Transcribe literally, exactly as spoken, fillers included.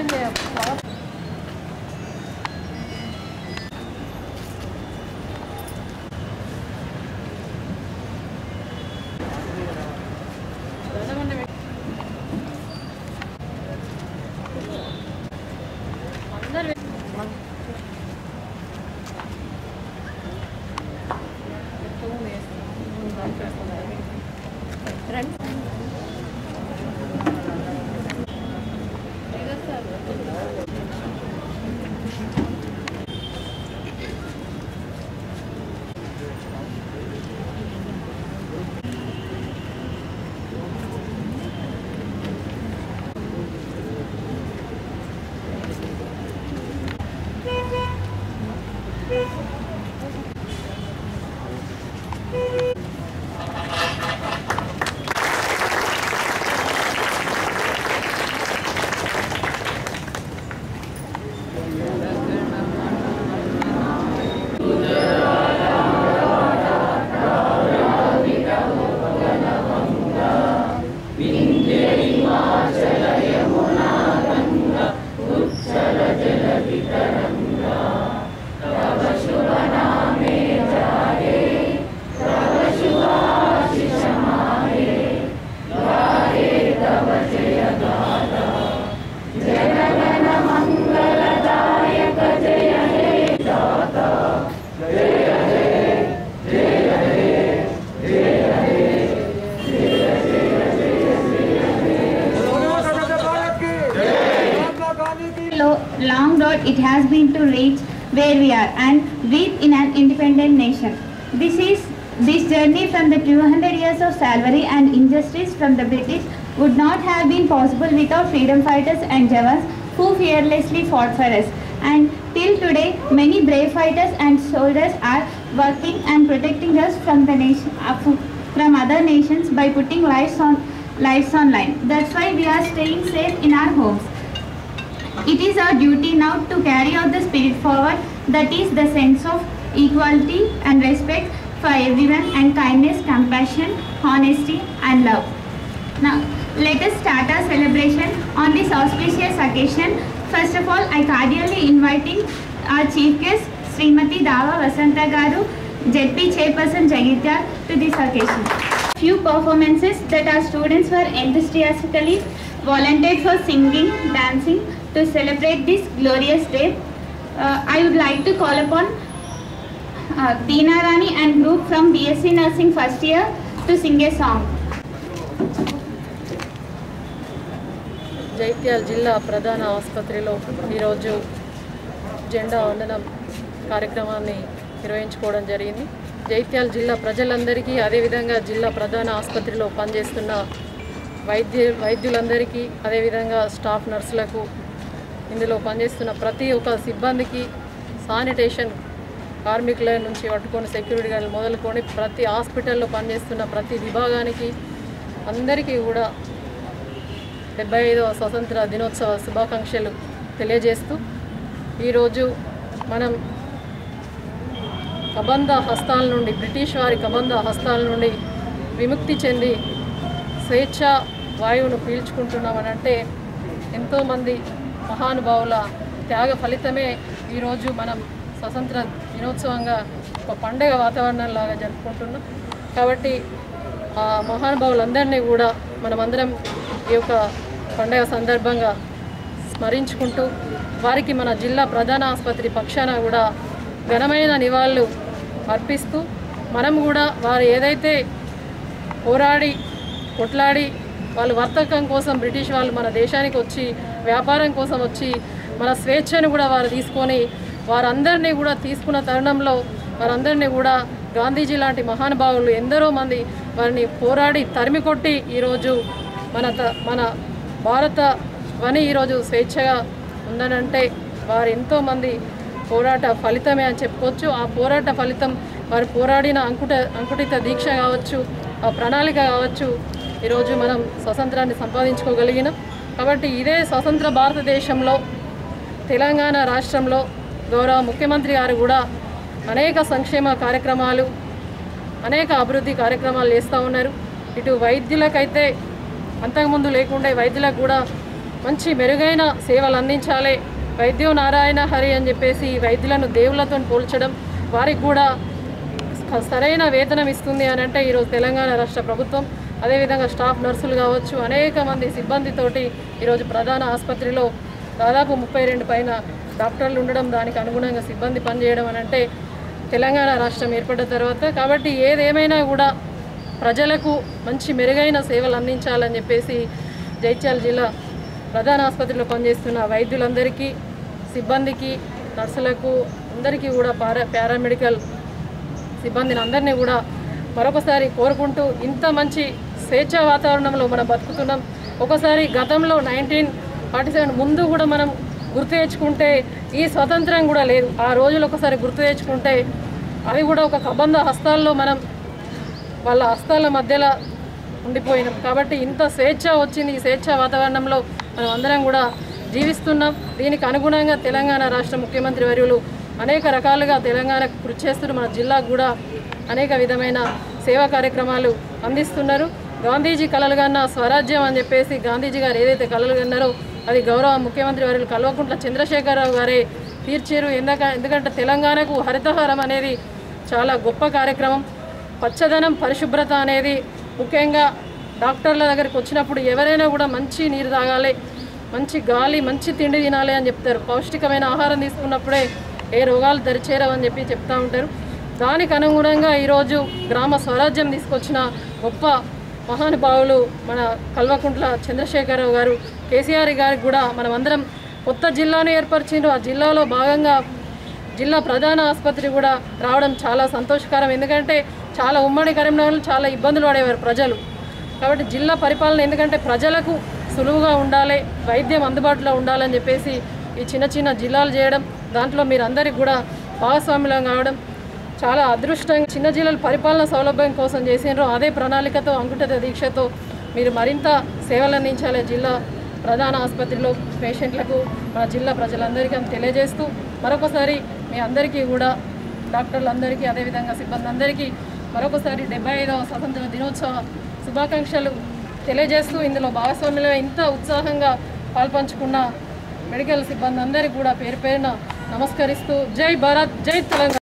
Long road it has been to reach where we are and breathe in an independent nation. This is this journey from the two hundred years of slavery and injustice from the British would not have been possible without freedom fighters and Javans who fearlessly fought for us. And till today, many brave fighters and soldiers are working and protecting us from the nation, from other nations by putting lives on lives on line. That's why we are staying safe in our homes. It is our duty now to carry out the spirit forward, that is the sense of equality and respect for everyone and kindness, compassion, honesty and love. Now let us start our celebration on this auspicious occasion. First of all, I cordially inviting our chief guest Srimati Dava Vasanta Garu, Z P Chairperson Jagityal, to this occasion. Few performances that our students were enthusiastically volunteered for singing, dancing to celebrate this glorious day. Uh, I would like to call upon uh, Deena Rani and group from B S c Nursing first year to sing a song. జైత్యాల జిల్లా ప్రధాన ఆసుపత్రిలో ఈరోజు జెండా వందనం కార్యక్రమాన్ని నిర్వహించుకోవడం జరిగింది. జైత్యాల జిల్లా ప్రజలందరికీ అదేవిధంగా జిల్లా ప్రధాన ఆసుపత్రిలో పనిచేస్తున్న వైద్య వైద్యులందరికీ అదేవిధంగా స్టాఫ్ నర్సులకు ఇందులో పనిచేస్తున్న ప్రతి ఒక్క సిబ్బందికి శానిటేషన్ కార్మికుల నుంచి పట్టుకొని సెక్యూరిటీ గార్డులు మొదలుకొని ప్రతి హాస్పిటల్లో పనిచేస్తున్న ప్రతి విభాగానికి అందరికీ కూడా డెబ్బై ఐదవ స్వతంత్ర దినోత్సవ శుభాకాంక్షలు తెలియజేస్తూ ఈరోజు మనం కబంధ హస్తాల నుండి బ్రిటిష్ వారి కబంధ హస్తాల నుండి విముక్తి చెంది స్వేచ్ఛ వాయువును పీల్చుకుంటున్నామని అంటే ఎంతోమంది మహానుభావుల త్యాగ ఫలితమే ఈరోజు మనం స్వతంత్ర దినోత్సవంగా ఒక పండుగ వాతావరణంలాగా జరుపుకుంటున్నాం. కాబట్టి ఆ మహానుభావులందరినీ కూడా మనమందరం ఈ యొక్క పండుగ సందర్భంగా స్మరించుకుంటూ వారికి మన జిల్లా ప్రధాన ఆసుపత్రి పక్షాన కూడా ఘనమైన నివాళులు అర్పిస్తూ మనం కూడా వారు ఏదైతే పోరాడి కొట్లాడి వాళ్ళు వర్తకం కోసం బ్రిటిష్ వాళ్ళు మన దేశానికి వచ్చి వ్యాపారం కోసం వచ్చి మన స్వేచ్ఛను కూడా వారు తీసుకొని వారందరినీ కూడా తీసుకున్న తరుణంలో వారందరినీ కూడా గాంధీజీ లాంటి మహానుభావులు ఎందరో మంది వారిని పోరాడి తరిమి కొట్టి ఈరోజు మన మన భారత వని ఈరోజు స్వేచ్ఛగా ఉందనంటే వారు ఎంతోమంది పోరాట ఫలితమే అని చెప్పుకోవచ్చు. ఆ పోరాట ఫలితం వారు పోరాడిన అంకుట అంకుటిత దీక్ష కావచ్చు, ఆ ప్రణాళిక కావచ్చు, ఈరోజు మనం స్వతంత్రాన్ని సంపాదించుకోగలిగినాం. కాబట్టి ఇదే స్వతంత్ర భారతదేశంలో తెలంగాణ రాష్ట్రంలో గౌరవ ముఖ్యమంత్రి గారు కూడా అనేక సంక్షేమ కార్యక్రమాలు అనేక అభివృద్ధి కార్యక్రమాలు చేస్తూ ఉన్నారు. ఇటు వైద్యులకైతే అంతకుముందు లేకుండా వైద్యులకు కూడా మంచి మెరుగైన సేవలు అందించాలి. వైద్యో నారాయణ హరి అని చెప్పేసి వైద్యులను దేవులతో పోల్చడం, వారికి కూడా సరైన వేతనం ఇస్తుంది అని అంటే ఈరోజు తెలంగాణ రాష్ట్ర ప్రభుత్వం, అదేవిధంగా స్టాఫ్ నర్సులు కావచ్చు, అనేక మంది సిబ్బందితోటి ఈరోజు ప్రధాన ఆసుపత్రిలో దాదాపు ముప్పై రెండు పైన డాక్టర్లు ఉండడం, దానికి అనుగుణంగా సిబ్బంది పనిచేయడం అని అంటే తెలంగాణ రాష్ట్రం ఏర్పడ్డ తర్వాత. కాబట్టి ఏదేమైనా కూడా ప్రజలకు మంచి మెరుగైన సేవలు అందించాలని చెప్పేసి జైత్యాల జిల్లా ప్రధాన ఆసుపత్రిలో పనిచేస్తున్న వైద్యులందరికీ, సిబ్బందికి, నర్సులకు అందరికీ కూడా పారా పారామెడికల్ సిబ్బందిని అందరినీ కూడా మరొకసారి కోరుకుంటూ, ఇంత మంచి స్వేచ్ఛా వాతావరణంలో మనం బతుకుతున్నాం. ఒకసారి గతంలో నైన్టీన్ ఫార్టీ సెవెన్ ముందు కూడా మనం గుర్తు తెచ్చుకుంటే ఈ స్వతంత్రం కూడా లేదు. ఆ రోజులు ఒకసారి గుర్తు తెచ్చుకుంటే అది కూడా ఒక కబంధ హస్తాల్లో మనం వాళ్ళ హస్తాల మధ్యలో ఉండిపోయినాం. కాబట్టి ఇంత స్వేచ్ఛ వచ్చింది. ఈ స్వేచ్ఛ వాతావరణంలో మనం అందరం కూడా జీవిస్తున్నాం. దీనికి అనుగుణంగా తెలంగాణ రాష్ట్ర ముఖ్యమంత్రి వర్యులు అనేక రకాలుగా తెలంగాణకు కృషి చేస్తున్నారు. మన జిల్లాకు కూడా అనేక విధమైన సేవా కార్యక్రమాలు అందిస్తున్నారు. గాంధీజీ కలలు కన్నా స్వరాజ్యం అని చెప్పేసి గాంధీజీ గారు ఏదైతే కలలు కన్నారో అది గౌరవ ముఖ్యమంత్రి వర్యులు కల్వకుంట్ల చంద్రశేఖరరావు గారే తీర్చారు. ఎందుక ఎందుకంటే తెలంగాణకు హరితహారం అనేది చాలా గొప్ప కార్యక్రమం. పచ్చదనం, పరిశుభ్రత అనేది ముఖ్యంగా డాక్టర్ల దగ్గరికి వచ్చినప్పుడు ఎవరైనా కూడా మంచి నీరు తాగాలి, మంచి గాలి, మంచి తిండి తినాలి అని చెప్తారు. పౌష్టికమైన ఆహారం తీసుకున్నప్పుడే ఏ రోగాలు దరిచేరవని చెప్పి చెప్తూ ఉంటారు. దానికి అనుగుణంగా ఈరోజు గ్రామ స్వరాజ్యం తీసుకొచ్చిన గొప్ప మహానుభావులు మన కల్వకుంట్ల చంద్రశేఖరరావు గారు. కేసీఆర్ గారికి కూడా మనం అందరం కొత్త జిల్లాను ఏర్పరిచిండ్రు. ఆ జిల్లాలో భాగంగా జిల్లా ప్రధాన ఆసుపత్రి కూడా రావడం చాలా సంతోషకరం. ఎందుకంటే చాలా ఉమ్మడి కరీంనగర్లో చాలా ఇబ్బందులు పడేవారు ప్రజలు. కాబట్టి జిల్లా పరిపాలన ఎందుకంటే ప్రజలకు సులువుగా ఉండాలి, వైద్యం అందుబాటులో ఉండాలని చెప్పేసి ఈ చిన్న చిన్న జిల్లాలు చేయడం, దాంట్లో మీరు అందరికీ కూడా భాగస్వామ్యం కావడం చాలా అదృష్టంగా. చిన్న జిల్లాల పరిపాలన సౌలభ్యం కోసం చేసినారో అదే ప్రణాళికతో, అంకుఠిత దీక్షతో మీరు మరింత సేవలు అందించాలి జిల్లా ప్రధాన ఆసుపత్రిలో పేషెంట్లకు, మన జిల్లా ప్రజలందరికీ అని తెలియజేస్తూ మరొకసారి మీ అందరికీ కూడా డాక్టర్లందరికీ అదేవిధంగా సిబ్బంది అందరికీ మరొకసారి డెబ్బై ఐదవ స్వతంత్ర దినోత్సవ శుభాకాంక్షలు తెలియజేస్తూ ఇందులో భాగస్వామ్యంలో ఇంత ఉత్సాహంగా పాల్పంచుకున్న మెడికల్ సిబ్బంది అందరికీ కూడా పేరు పేరున నమస్కరిస్తూ జై భారత్, జై తెలంగాణ.